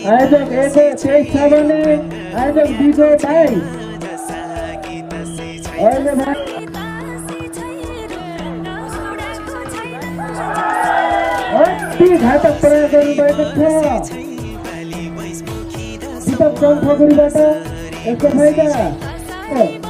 आयोजक 123 छ भने आयोजक विजय 22 अहिले अति घातक प्रयास गर्नुभएको छ दीपक ठकुरीबाट यसको फाइदा